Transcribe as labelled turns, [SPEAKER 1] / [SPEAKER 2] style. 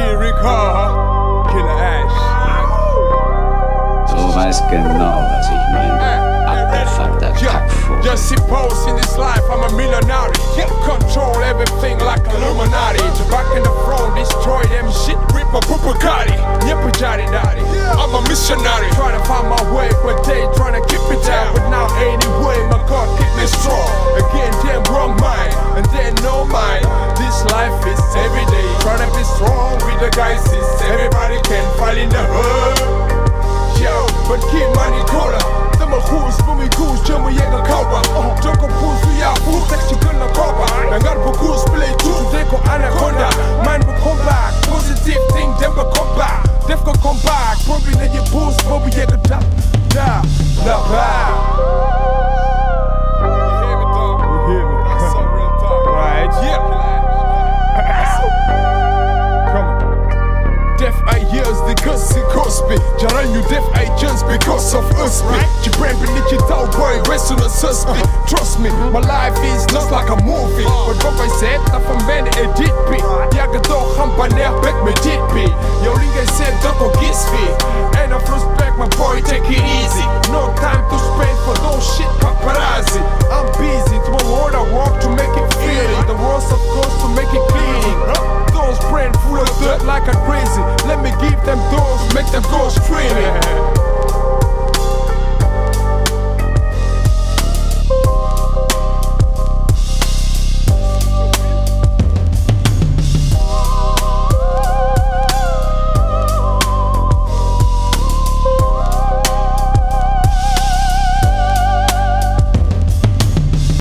[SPEAKER 1] Lyrica, Killer Ash.
[SPEAKER 2] Du weißt genau, was ich meine. Abgefuckter Kackvogel.
[SPEAKER 1] Just suppose in this life I'm a millionaire. Control everything like Illuminati. To back in the throne, destroy them shit, rip a Bugatti. Daddy. I'm a missionary. Trying to find my way, but they trying to keep it down. But now anyway, my God keep me strong. Again, damn wrong mind, and then no mind. This life is every day. Trying to be strong with the guys. Everybody can fall in the hood. Yo, but keep money cooler. Dama khus, bumi khus, jamu yega kauba. Joko khus, ya khus, tekshi gulna koba. Nangar bu khus, play tools, deko ana